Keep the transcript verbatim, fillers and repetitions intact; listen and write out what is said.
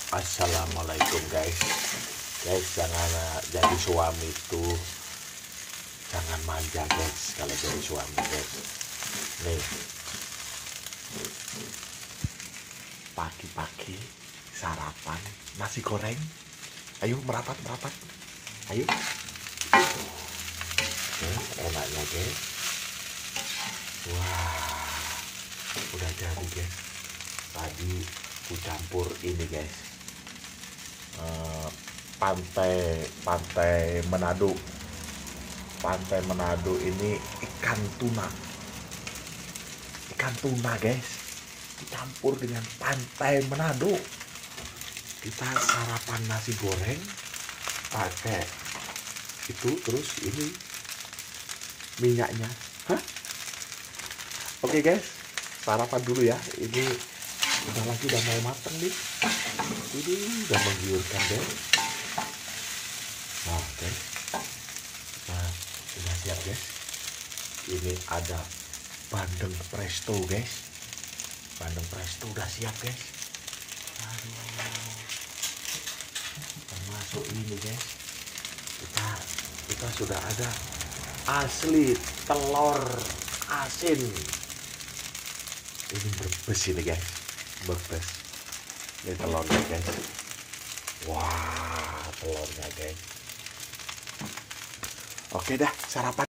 Assalamualaikum guys. Guys, jangan jadi suami itu jangan manja guys kalau jadi suami guys. Nih, pagi-pagi sarapan nasi goreng. Ayo merapat merapat. Ayo. Oke, enaknya guys. Wah, udah jadi guys. Tadi ku campur ini guys. Uh, pantai pantai Manado pantai Manado ini ikan tuna ikan tuna guys dicampur dengan pantai Manado. Kita sarapan nasi goreng pakai itu, terus ini minyaknya. Hah? Oke guys, sarapan dulu ya. Ini udah lagi udah mau mateng nih. Ini udah menggiurkan deh. Nah guys, nah udah siap guys. Ini ada bandeng presto guys. Bandeng presto udah siap guys. Aduh, termasuk ini guys. Kita kita sudah ada asli telur asin. Ini berbes ini guys, berbes. Ini telurnya guys. Wah, telurnya guys. Oke dah, sarapan.